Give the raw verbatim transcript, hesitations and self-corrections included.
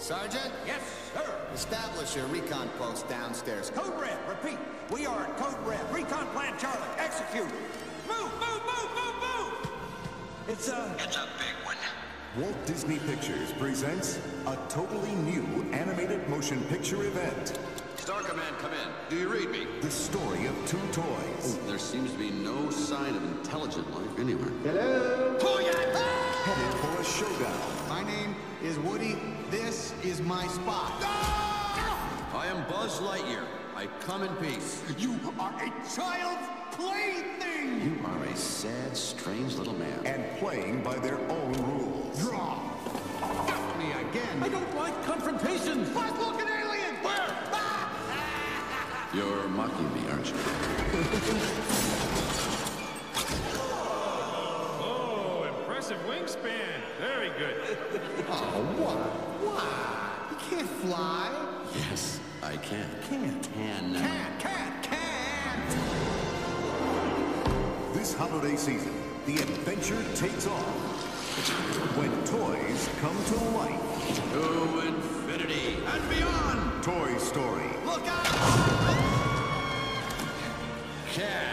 Sergeant? Yes, sir. Establish your recon post downstairs. Code Red, repeat. We are at Code Red. Recon Plan Charlie, execute. Move, move, move, move, move! It's a... It's a big one. Walt Disney Pictures presents a totally new animated motion picture event. Star Command, come in. Do you read me? The story of two toys. There seems to be no sign of intelligent life anywhere. Hello? Headed for a showdown. My name is Woody. This is my spot. I am Buzz Lightyear. I come in peace. You are a child's plaything! You are a sad, strange little man. And playing by their own rules. Draw! Got me again! I don't like confrontations! Fast-looking alien! Where? You're mocking me, aren't you? Oh, impressive wingspan. Very good. Oh, what? Why? You can't fly. Yes, I can. Can't. Can. Can't, can't, can't! This holiday season, the adventure takes off. When toys come to life. To infinity and beyond. Toy Story. Look out! Can.